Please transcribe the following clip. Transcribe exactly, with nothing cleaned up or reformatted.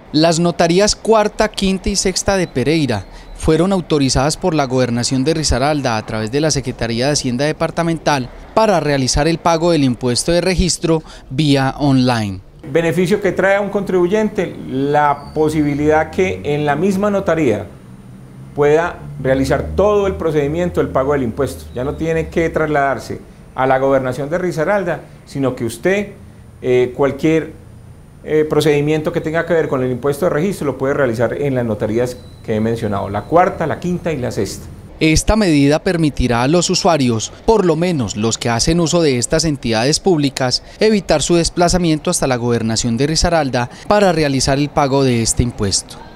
Las notarías cuarta, quinta y sexta de Pereira fueron autorizadas por la Gobernación de Risaralda a través de la Secretaría de Hacienda Departamental para realizar el pago del impuesto de registro vía online. Beneficio que trae a un contribuyente, la posibilidad que en la misma notaría pueda realizar todo el procedimiento del pago del impuesto. Ya no tiene que trasladarse a la Gobernación de Risaralda, sino que usted eh, cualquier Eh, procedimiento que tenga que ver con el impuesto de registro lo puede realizar en las notarías que he mencionado, la cuarta, la quinta y la sexta. Esta medida permitirá a los usuarios, por lo menos los que hacen uso de estas entidades públicas, evitar su desplazamiento hasta la Gobernación de Risaralda para realizar el pago de este impuesto.